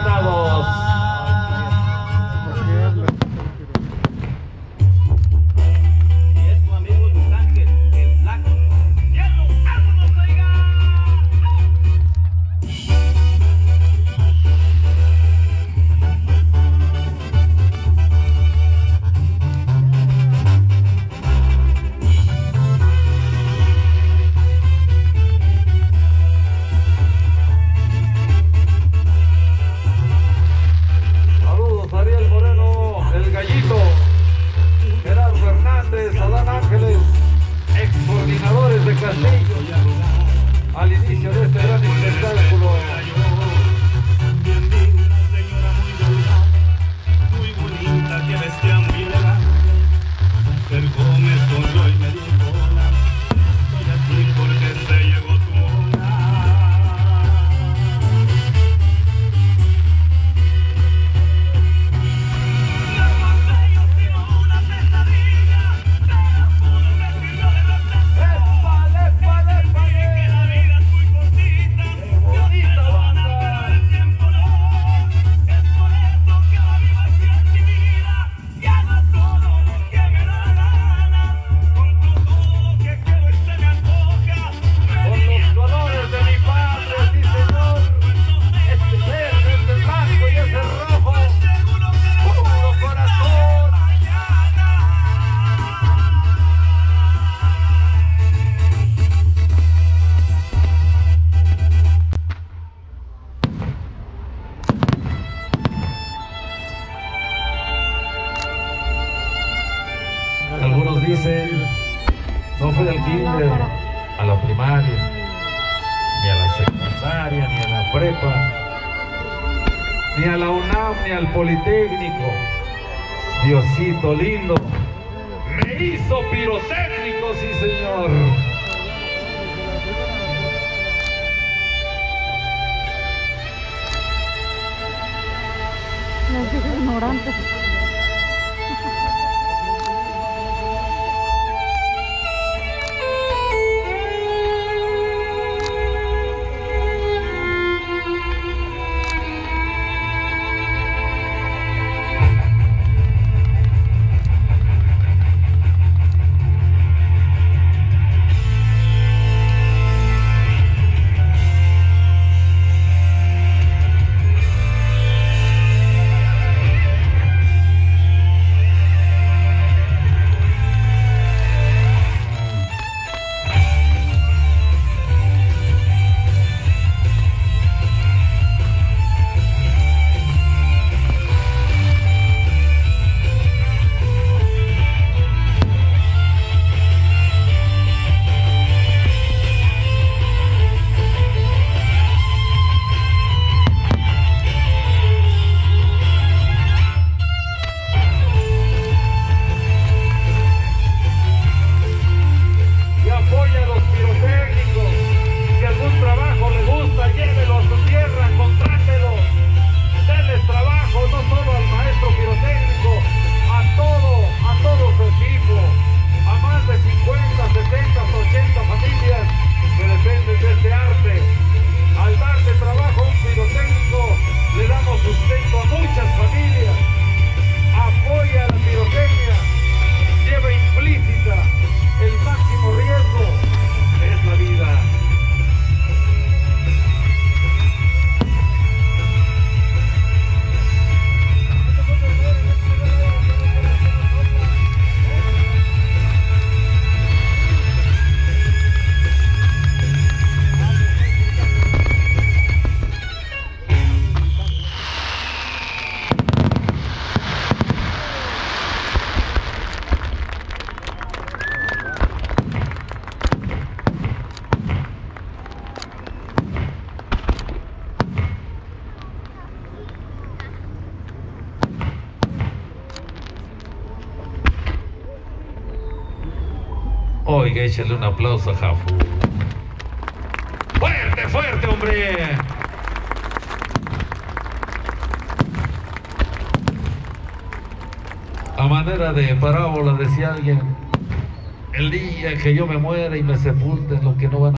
subordinados. Y es tu amigo Luis Ángel, el flaco. ¡Hierro! ¡Vámonos, oiga! Saludos a Ariel Moreno, el Gallito, Gerardo Hernández, Adán Ángeles, ex coordinadores de Castillo, al inicio de este gran espectáculo. Bien vi una señora muy vulgar, muy bonita, que vestía muy elegante. Acercóme, sonrió y me dijo: hola, estoy aquí porque se llegó tu hora. No encontré yo sino una pesadilla, pero pudo me sirvió de reflexión. ¡Épale, épale, Que la épale! vida es muy cortita, Dios bonita perdona, banda. pero el tiempo no. Es por eso que ahora vivo así en mi vida, y hago todo lo que me da la gana. Compro todo lo que quiero y se me antoja. Con los colores de mi padre, sí señor. Este verde, este blanco y ese rojo. Seguro que ¡Puro corazón! mañana. Algunos dicen, no fui al kinder, a la primaria, ni a la secundaria, ni a la prepa, ni a la UNAM, ni al Politécnico. Diosito lindo, me hizo pirotécnico, sí señor. Les dije ignorantes. Y apoya a los pirotécnicos. Si algún trabajo le gusta, llévelo a su tierra, contrátelo. Denles trabajo, no solo al maestro pirotécnico, a todo su equipo, a más de 50, 60, 80 familias que dependen de este arte. Al darle trabajo a un pirotécnico, le damos sustento a muchas familias. Apoya a la pirotecnia, lleva implícita el máximo riesgo, es la vida. Oiga, échale un aplauso a Jafu. ¡Fuerte, fuerte, hombre! A manera de parábola decía alguien, el día que yo me muera y me sepulten, lo que no van a